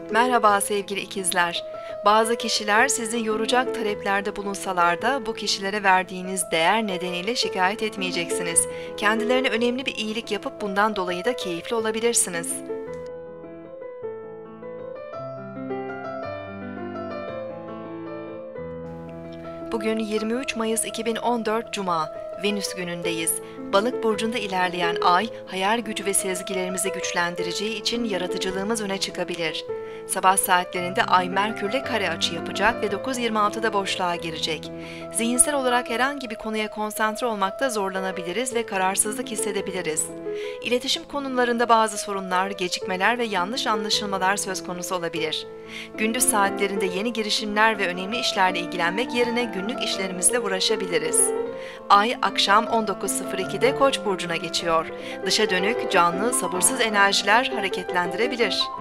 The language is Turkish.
Merhaba sevgili ikizler. Bazı kişiler sizi yoracak taleplerde bulunsalar da bu kişilere verdiğiniz değer nedeniyle şikayet etmeyeceksiniz. Kendilerine önemli bir iyilik yapıp bundan dolayı da keyifli olabilirsiniz. Bugün 23 Mayıs 2014 Cuma, Venüs günündeyiz. Balık burcunda ilerleyen ay, hayal gücü ve sezgilerimizi güçlendireceği için yaratıcılığımız öne çıkabilir. Sabah saatlerinde ay Merkürle kare açı yapacak ve 9.26'da boşluğa girecek. Zihinsel olarak herhangi bir konuya konsantre olmakta zorlanabiliriz ve kararsızlık hissedebiliriz. İletişim konularında bazı sorunlar, gecikmeler ve yanlış anlaşılmalar söz konusu olabilir. Gündüz saatlerinde yeni girişimler ve önemli işlerle ilgilenmek yerine günlük işlerimizle uğraşabiliriz. Ay akşam 19.02'de Koç burcuna geçiyor. Dışa dönük, canlı, sabırsız enerjiler hareketlendirebilir.